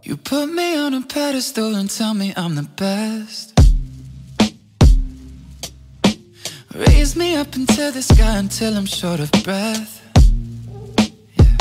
You put me on a pedestal and tell me I'm the best. Raise me up into the sky until I'm short of breath. Yeah.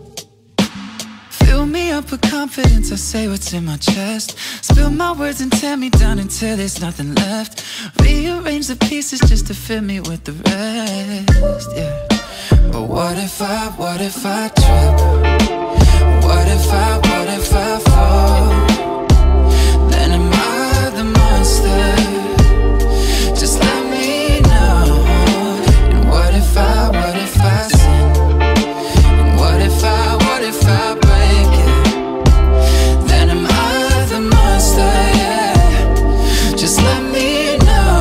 Fill me up with confidence, I say what's in my chest. Spill my words and tear me down until there's nothing left. Rearrange the pieces just to fill me with the rest. Yeah. But what if I trip? What if I fall? Then am I the monster? Just let me know. And what if I sin? And what if I break it? Then am I the monster? Yeah. Just let me know.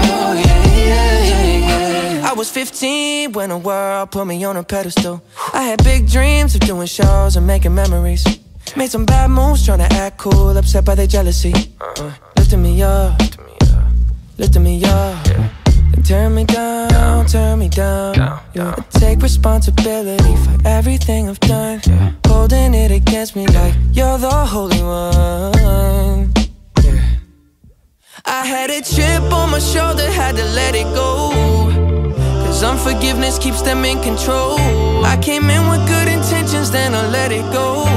Yeah. I was 15 when the world put me on a pedestal. I had big dreams of doing shows and making memories. Made some bad moves trying to act cool, upset by their jealousy. Lifting me up, lifting me up. And turn me down, turn me down. I take responsibility for everything I've done. Holding it against me like you're the holy one. I had a chip on my shoulder, had to let it go. Unforgiveness keeps them in control. I came in with good intentions, then I let it go.